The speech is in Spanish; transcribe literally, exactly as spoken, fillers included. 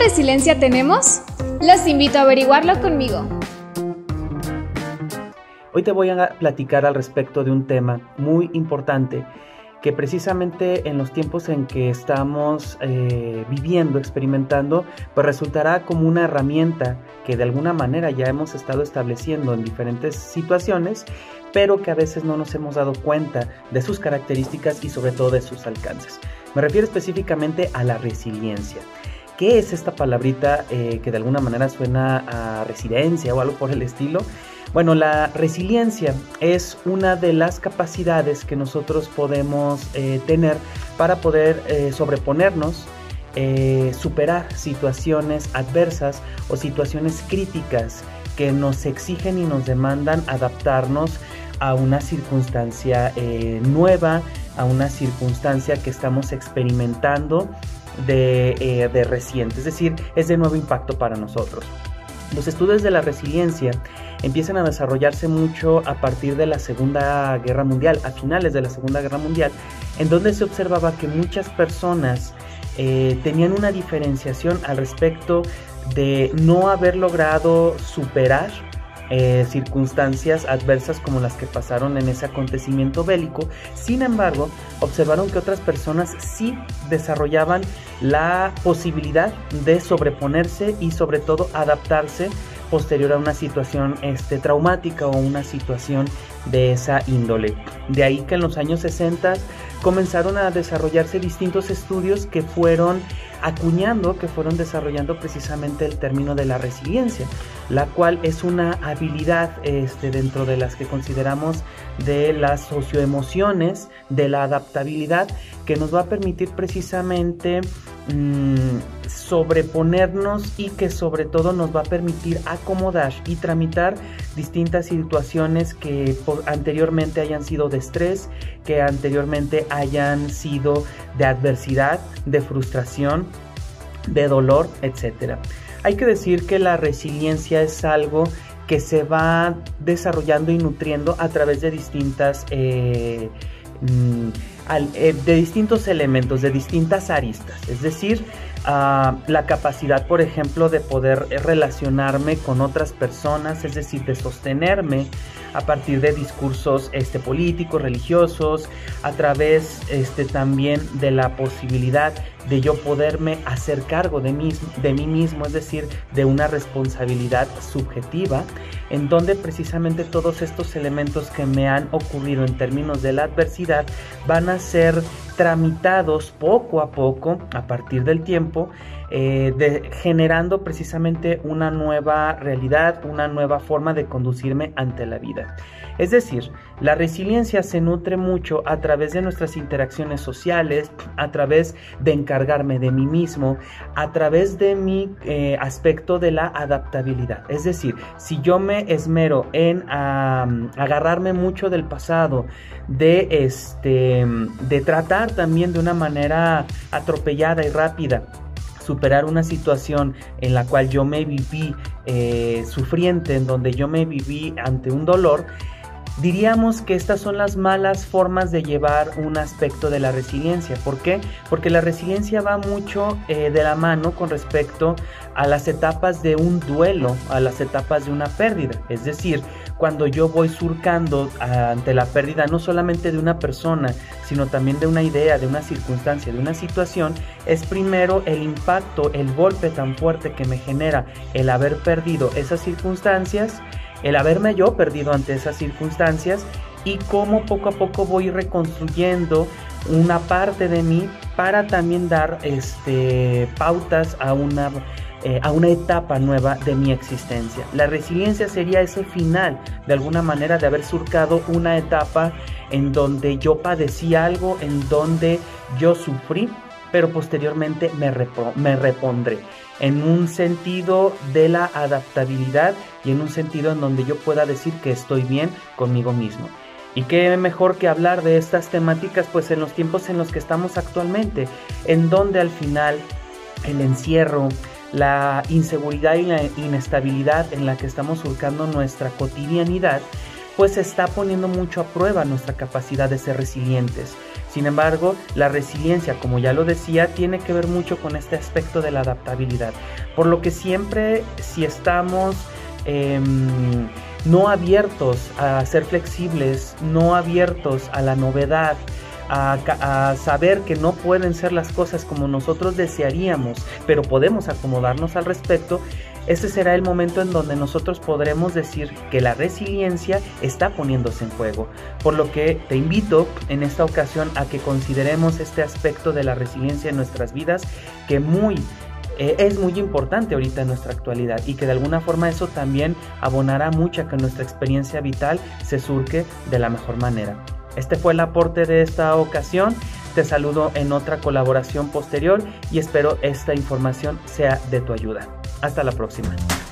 resiliencia tenemos? Los invito a averiguarlo conmigo. Hoy te voy a platicar al respecto de un tema muy importante que precisamente en los tiempos en que estamos eh, viviendo, experimentando, pues resultará como una herramienta que de alguna manera ya hemos estado estableciendo en diferentes situaciones, pero que a veces no nos hemos dado cuenta de sus características y sobre todo de sus alcances. Me refiero específicamente a la resiliencia. ¿Qué es esta palabrita eh, que de alguna manera suena a resiliencia o algo por el estilo? Bueno, la resiliencia es una de las capacidades que nosotros podemos eh, tener para poder eh, sobreponernos, eh, superar situaciones adversas o situaciones críticas que nos exigen y nos demandan adaptarnos a una circunstancia eh, nueva, a una circunstancia que estamos experimentando de, eh, de reciente, es decir, es de nuevo impacto para nosotros. Los estudios de la resiliencia empiezan a desarrollarse mucho a partir de la Segunda Guerra Mundial, a finales de la Segunda Guerra Mundial, en donde se observaba que muchas personas eh, tenían una diferenciación al respecto de no haber logrado superar Eh, circunstancias adversas como las que pasaron en ese acontecimiento bélico. Sin embargo, observaron que otras personas sí desarrollaban la posibilidad de sobreponerse y sobre todo adaptarse posterior a una situación este, traumática o una situación de esa índole. De ahí que en los años sesenta comenzaron a desarrollarse distintos estudios que fueron acuñando, que fueron desarrollando precisamente el término de la resiliencia, la cual es una habilidad este, dentro de las que consideramos de las socioemociones, de la adaptabilidad, que nos va a permitir precisamente mmm, sobreponernos y que sobre todo nos va a permitir acomodar y tramitar distintas situaciones que por, anteriormente hayan sido de estrés, que anteriormente hayan sido de adversidad, de frustración, de dolor, etcétera. Hay que decir que la resiliencia es algo que se va desarrollando y nutriendo a través de distintas eh, de distintos elementos, de distintas aristas, es decir, uh, la capacidad, por ejemplo, de poder relacionarme con otras personas, es decir, de sostenerme a partir de discursos este, políticos, religiosos, a través este, también de la posibilidad de yo poderme hacer cargo de mí, de mí mismo, es decir, de una responsabilidad subjetiva, en donde precisamente todos estos elementos que me han ocurrido en términos de la adversidad van a ser tramitados poco a poco a partir del tiempo, eh, de, generando precisamente una nueva realidad, una nueva forma de conducirme ante la vida. Es decir, la resiliencia se nutre mucho a través de nuestras interacciones sociales, a través de encargarme de mí mismo, a través de mi eh, aspecto de la adaptabilidad. Es decir, si yo me esmero en um, agarrarme mucho del pasado, de, este, de tratar también de una manera atropellada y rápida, superar una situación en la cual yo me viví eh, sufriente, en donde yo me viví ante un dolor, diríamos que estas son las malas formas de llevar un aspecto de la resiliencia. ¿Por qué? Porque la resiliencia va mucho eh, de la mano con respecto a las etapas de un duelo, a las etapas de una pérdida. Es decir, cuando yo voy surcando ante la pérdida no solamente de una persona, sino también de una idea, de una circunstancia, de una situación, es primero el impacto, el golpe tan fuerte que me genera el haber perdido esas circunstancias, el haberme yo perdido ante esas circunstancias y cómo poco a poco voy reconstruyendo una parte de mí para también dar este, pautas a una, eh, a una etapa nueva de mi existencia. La resiliencia sería ese final, de alguna manera, de haber surcado una etapa en donde yo padecí algo, en donde yo sufrí, pero posteriormente me, repo- me repondré. En un sentido de la adaptabilidad y en un sentido en donde yo pueda decir que estoy bien conmigo mismo. Y qué mejor que hablar de estas temáticas pues en los tiempos en los que estamos actualmente, en donde al final el encierro, la inseguridad y la inestabilidad en la que estamos surcando nuestra cotidianidad, pues está poniendo mucho a prueba nuestra capacidad de ser resilientes. Sin embargo, la resiliencia, como ya lo decía, tiene que ver mucho con este aspecto de la adaptabilidad. Por lo que siempre, si estamos eh, no abiertos a ser flexibles, no abiertos a la novedad, A, a saber que no pueden ser las cosas como nosotros desearíamos, pero podemos acomodarnos al respecto, ese será el momento en donde nosotros podremos decir que la resiliencia está poniéndose en juego. Por lo que te invito en esta ocasión a que consideremos este aspecto de la resiliencia en nuestras vidas, que muy eh, es muy importante ahorita en nuestra actualidad, y que de alguna forma eso también abonará mucho a que nuestra experiencia vital se surque de la mejor manera. Este fue el aporte de esta ocasión. Te saludo en otra colaboración posterior y espero esta información sea de tu ayuda. Hasta la próxima.